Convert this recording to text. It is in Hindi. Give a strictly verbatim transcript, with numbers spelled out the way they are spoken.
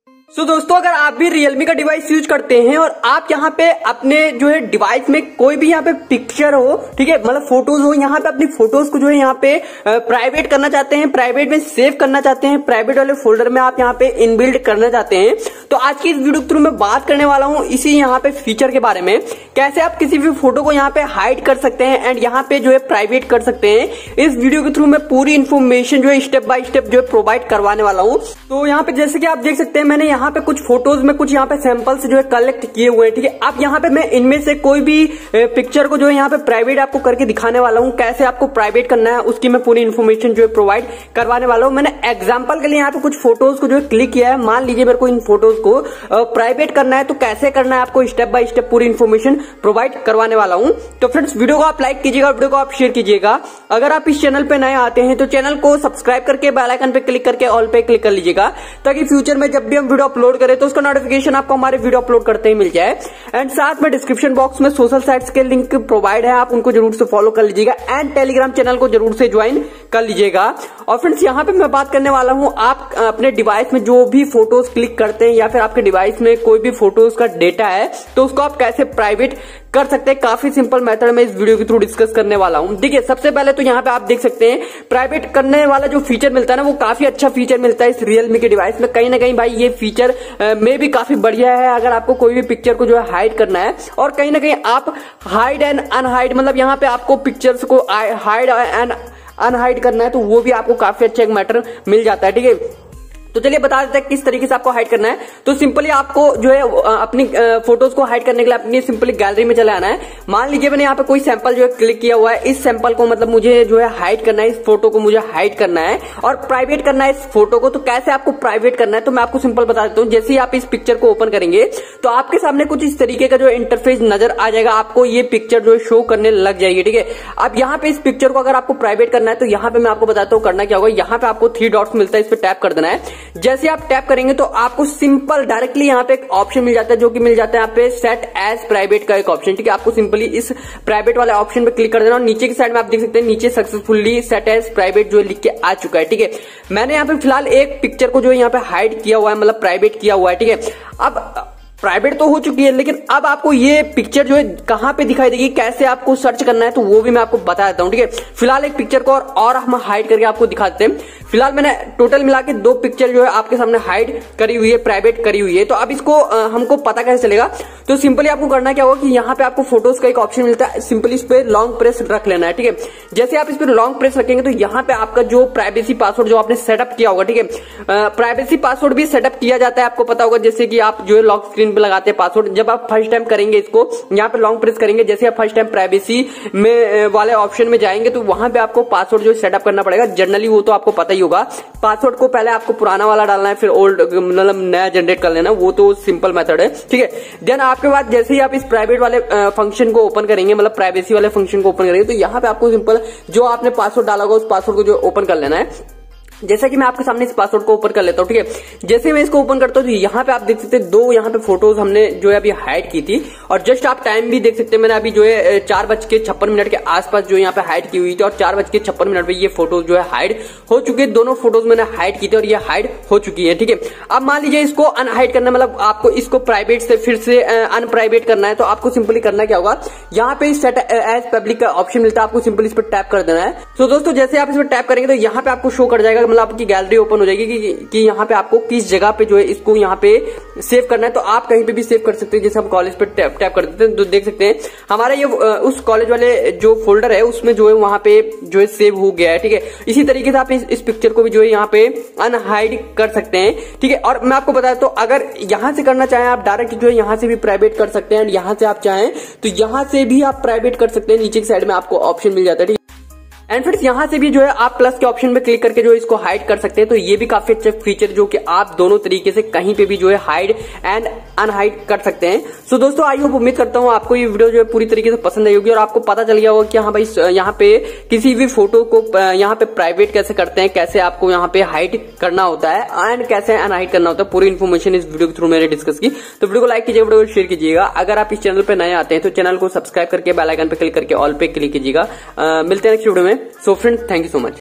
सो so, दोस्तों अगर आप भी Realme का डिवाइस यूज करते हैं और आप यहाँ पे अपने जो है डिवाइस में कोई भी यहाँ पे पिक्चर हो, ठीक है, मतलब फोटोज हो, यहाँ पे अपनी फोटोज को जो है यहाँ पे प्राइवेट करना चाहते हैं, प्राइवेट में सेव करना चाहते हैं, प्राइवेट वाले फोल्डर में आप यहाँ पे इनबिल्ड करना चाहते हैं, तो आज की इस वीडियो के थ्रू मैं बात करने वाला हूँ इसी यहाँ पे फीचर के बारे में, कैसे आप किसी भी फोटो को यहाँ पे हाइड कर सकते हैं एंड यहाँ पे जो है प्राइवेट कर सकते हैं। इस वीडियो के थ्रू मैं पूरी इन्फॉर्मेशन जो है स्टेप बाय स्टेप जो है प्रोवाइड करवाने वाला हूँ। तो यहाँ पे जैसे कि आप देख सकते हैं मैंने यहाँ पे कुछ फोटोज में कुछ यहाँ पे सैंपल्स जो है कलेक्ट किए हुए हैं, ठीक है। अब यहाँ पे मैं इनमें से कोई भी पिक्चर को जो है यहाँ पे प्राइवेट आपको करके दिखाने वाला हूँ, कैसे आपको प्राइवेट करना है उसकी मैं पूरी इन्फॉर्मेशन जो है प्रोवाइड करवाने वाला हूँ। मैंने एग्जांपल के लिए यहाँ पे कुछ फोटोज को जो है क्लिक किया है। मान लीजिए मेरे को इन फोटोज को प्राइवेट करना है, तो कैसे करना है आपको स्टेप बाय स्टेप पूरी इन्फॉर्मेशन प्रोवाइड करवाने वाला हूँ। तो फ्रेंड्स वीडियो को आप लाइक कीजिएगा, वीडियो को आप शेयर कीजिएगा। अगर आप इस चैनल पे नए आते हैं तो चैनल को सब्सक्राइब करके बेल आइकन पे क्लिक करके ऑल पे क्लिक कर लीजिएगा, ताकि फ्यूचर में जब भी हम वीडियो अपलोड करें तो उसका नोटिफिकेशन आपको हमारे वीडियो अपलोड करते ही मिल जाए। एंड साथ में डिस्क्रिप्शन बॉक्स में सोशल साइट्स के लिंक प्रोवाइड है, आप उनको जरूर से फॉलो कर लीजिएगा एंड टेलीग्राम चैनल को जरूर से ज्वाइन कर लीजिएगा। और फ्रेंड्स यहाँ पे मैं बात करने वाला हूँ, आप अपने डिवाइस में जो भी फोटोज क्लिक करते हैं या फिर आपके डिवाइस में कोई भी फोटोज का डेटा है तो उसको आप कैसे प्राइवेट कर सकते हैं। काफी सिंपल मेथड में इस वीडियो के थ्रू डिस्कस करने वाला हूं। देखिए सबसे पहले तो यहाँ पे आप देख सकते हैं प्राइवेट करने वाला जो फीचर मिलता है ना, वो काफी अच्छा फीचर मिलता है इस Realme के डिवाइस में। कहीं ना कहीं भाई ये फीचर में भी काफी बढ़िया है अगर आपको कोई भी पिक्चर को जो है हाइड करना है, और कहीं ना कहीं आप हाइड एंड अनहाइड, मतलब यहाँ पे आपको पिक्चर्स को हाइड एंड अनहाइड करना है तो वो भी आपको काफी अच्छा एक मैटर मिल जाता है, ठीक है। तो चलिए बता देते हैं किस तरीके से आपको हाइड करना है। तो सिंपली आपको जो है अपनी फोटोज को हाइड करने के लिए अपनी सिंपली गैलरी में चले आना है। मान लीजिए मैंने यहाँ पे कोई सैंपल जो है क्लिक किया हुआ है, इस सैंपल को मतलब मुझे जो है हाइड करना है, इस फोटो को मुझे हाइड करना है और प्राइवेट करना है इस फोटो को। तो कैसे आपको प्राइवेट करना है तो मैं आपको सिंपल बता देता हूँ। जैसे ही आप इस पिक्चर को ओपन करेंगे तो आपके सामने कुछ इस तरीके का जो इंटरफेस नजर आ जाएगा, आपको ये पिक्चर जो है शो करने लग जाएगी, ठीक है। अब यहाँ पे इस पिक्चर को अगर आपको प्राइवेट करना है तो यहाँ पे मैं आपको बताता हूँ करना क्या होगा। यहाँ पे आपको थ्री डॉट्स मिलता है, इस पर टैप कर देना है। जैसे आप टैप करेंगे तो आपको सिंपल डायरेक्टली यहाँ पे एक ऑप्शन मिल जाता है, जो कि मिल जाता है यहाँ पे सेट एज प्राइवेट का एक ऑप्शन, ठीक है। आपको सिंपली इस प्राइवेट वाले ऑप्शन पे क्लिक कर देना और नीचे की साइड में आप देख सकते हैं नीचे सक्सेसफुली सेट एज प्राइवेट जो लिख के आ चुका है, ठीक है। मैंने यहाँ पे फिलहाल एक पिक्चर को जो है यहाँ पे हाइड किया हुआ है, मतलब प्राइवेट किया हुआ है, ठीक है। अब प्राइवेट तो हो चुकी है, लेकिन अब आपको ये पिक्चर जो है कहां पे दिखाई देगी, कैसे आपको सर्च करना है तो वो भी मैं आपको बता देता हूं, ठीक है। फिलहाल एक पिक्चर को और, और हम हाइड करके आपको दिखा देते हैं। फिलहाल मैंने टोटल मिला के दो पिक्चर जो है आपके सामने हाइड करी हुई है, प्राइवेट करी हुई है। तो अब इसको आ, हमको पता कैसे चलेगा, तो सिंपली आपको करना क्या होगा कि यहाँ पे आपको फोटोज का एक ऑप्शन मिलता है, सिंपली इस पे लॉन्ग प्रेस रख लेना है, ठीक है। जैसे आप इस पे लॉन्ग प्रेस रखेंगे तो यहाँ पे आपका जो प्राइवेसी पासवर्ड जो आपने सेटअप किया होगा, ठीक है। प्राइवेसी पासवर्ड भी सेटअप किया जाता है, आपको पता होगा। जैसे कि आप जो है लॉक स्क्रीन पे लगाते हैं पासवर्ड, जब आप फर्स्ट टाइम करेंगे इसको यहाँ पे लॉन्ग प्रेस करेंगे, जैसे आप फर्स्ट टाइम प्राइवेसी में वाले ऑप्शन में जाएंगे तो वहां पे आपको पासवर्ड जो सेटअप करना पड़ेगा। जनरली वो तो आपको पता ही होगा, पासवर्ड को पहले आपको पुराना वाला डालना है, फिर ओल्ड मतलब नया जनरेट कर लेना, वो तो सिंपल मेथड है, ठीक है। देन आपके बाद जैसे ही आप इस प्राइवेट वाले फंक्शन को ओपन करेंगे, मतलब प्राइवेसी वाले फंक्शन को ओपन करेंगे, तो यहाँ पे आपको सिंपल जो आपने पासवर्ड डाला होगा उस पासवर्ड को जो ओपन कर लेना है। जैसा कि मैं आपके सामने इस पासवर्ड को ओपन कर लेता हूँ, ठीक है। जैसे मैं इसको ओपन करता हूँ तो यहाँ पे आप देख सकते हैं दो यहाँ पे फोटोज हमने जो है अभी हाइड की थी, और जस्ट आप टाइम भी देख सकते हैं मैंने अभी जो है चार बज के छप्पन मिनट के आसपास जो यहाँ पे हाइड की हुई थी, और चार बज के छप्पन मिनट पे ये फोटोज जो है हाइड हो चुकी है। दोनों फोटोज मैंने हाइड की थी और ये हाइड हो चुकी है, ठीक है। अब मान लीजिए इसको अनहाइड करना, मतलब आपको इसको प्राइवेट से फिर से अनप्राइवेट करना है, तो आपको सिंपली करना क्या होगा, यहाँ पे सेट एज पब्लिक का ऑप्शन मिलता है, आपको सिंपली इस पर टैप कर देना है। तो दोस्तों जैसे आप इस पर टैप करेंगे तो यहाँ पे आपको शो कर जाएगा, मतलब आपकी गैलरी ओपन हो जाएगी कि, कि यहाँ पे आपको किस जगह पे जो है इसको यहाँ पे सेव करना है। तो आप कहीं पे भी सेव कर सकते हैं, जैसे हम कॉलेज पे टैप टैप कर देते हैं तो देख सकते हैं हमारा ये उस कॉलेज वाले जो फोल्डर है उसमें जो है वहां पे जो है सेव हो गया है, ठीक है। इसी तरीके से आप इस, इस पिक्चर को भी जो है यहाँ पे अनहाइड कर सकते हैं, ठीक है। और मैं आपको बताया तो अगर यहाँ से करना चाहें आप डायरेक्ट जो है यहाँ से भी प्राइवेट कर सकते हैं, यहाँ से आप चाहें तो यहाँ से भी आप प्राइवेट कर सकते हैं। नीचे की साइड में आपको ऑप्शन मिल जाता है, ठीक है। एंड फ्रेंड्स यहाँ से भी जो है आप प्लस के ऑप्शन में क्लिक करके जो इसको हाइड कर सकते हैं। तो ये भी काफी अच्छा फीचर जो कि आप दोनों तरीके से कहीं पे भी जो है हाइड एंड अनहाइड कर सकते हैं। सो दोस्तों आई होप, उम्मीद करता हूँ आपको ये वीडियो जो है पूरी तरीके से पसंद आई होगी और आपको पता चल गया होगा कि हाँ भाई यहाँ पे किसी भी फोटो को यहाँ पे प्राइवेट कैसे करते हैं, कैसे आपको यहाँ पे हाइड करना होता है एंड कैसे अनहाइड करना होता है। पूरी इन्फॉर्मेशन इस वीडियो के थ्रू मैंने डिस्कस की। तो वीडियो को लाइक कीजिएगा, वीडियो को शेयर कीजिएगा। अगर आप इस चैनल पे नए आते हैं तो चैनल को सब्सक्राइब करके बेल आइकन पे क्लिक करके ऑल पे क्लिक कीजिएगा। मिलते हैं नेक्स्ट वीडियो में। So friends, thank you so much.